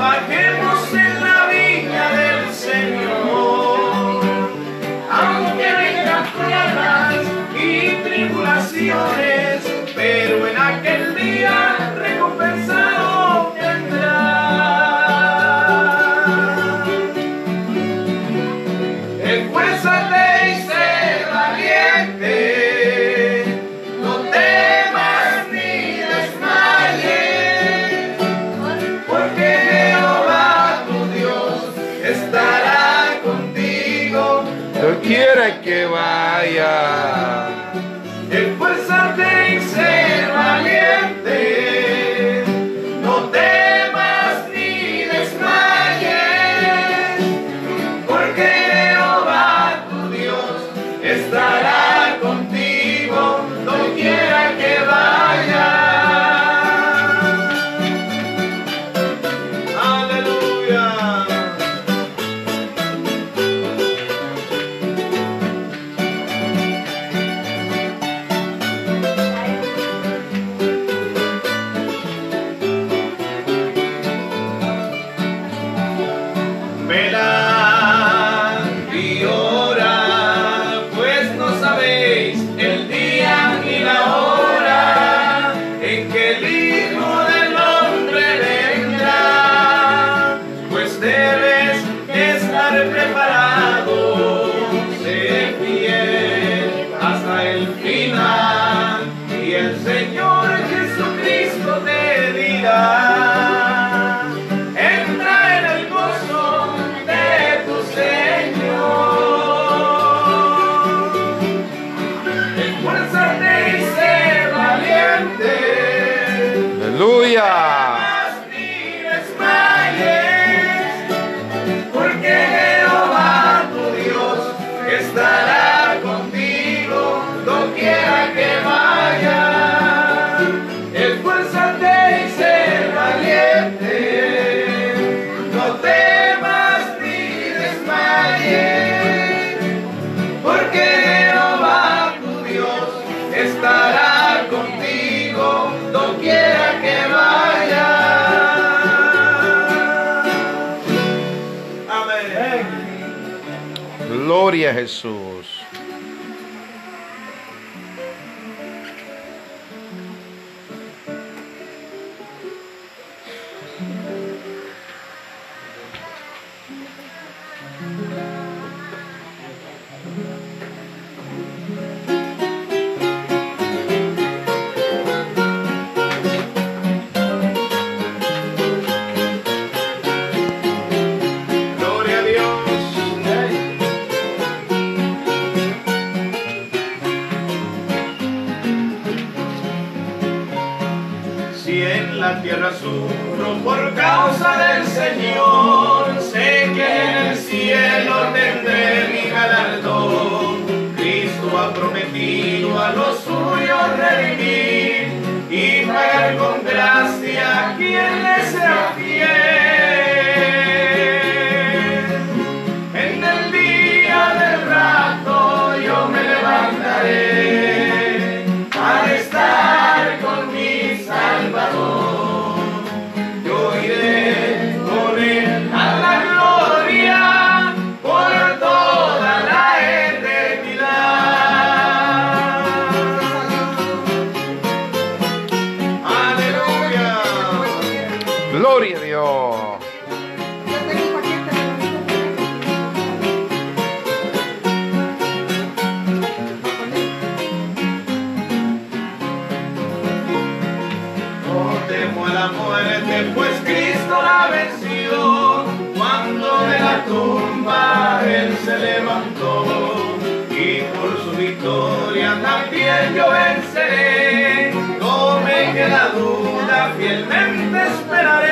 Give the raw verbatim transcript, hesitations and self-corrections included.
trabajemos en la viña del Señor. Aunque vengan pruebas y tribulaciones, pero en aquel día recompensado vendrá. Esfuérzate y sé valiente, no temas ni desmayes, porque Jehová tu Dios estará contigo, no quiere que vaya. Esfuérzate y sé valiente, no temas ni desmayes, porque Jehová tu Dios estará contigo, doquiera que vaya. Aleluya. Velad y orad, pues no sabéis el día ni la hora en que el Hijo del Hombre vendrá, pues debes estar preparado, sé fiel hasta el final, y el Señor Jesucristo te dirá: entra en el gozo de tu Señor. Esfuérzate y sé valiente, Aleluya. ni desmayes, porque Jehová tu Dios estará contigo, doquiera que vaya. Esfuérzate y sé valiente, no temas ni desmayes, porque Jehová tu Dios estará contigo, doquiera que vaya. Amén. Gloria a Jesús. Gloria a Dios. Si en la tierra sufro por causa del Señor, sé que en el cielo tendré mi galardón. Cristo ha prometido a los suyos redimir y pagar con gracia a quien le sea fiel. En el día del rapto yo me levantaré para estar con mi Salvador. Yo iré con él a la gloria por toda la eternidad. Aleluya. Gloria a Dios. No temo a la muerte, pues Cristo la venció. Cuando de la tumba Él se levantó, y por su victoria también yo venceré. No me queda duda, fielmente esperaré.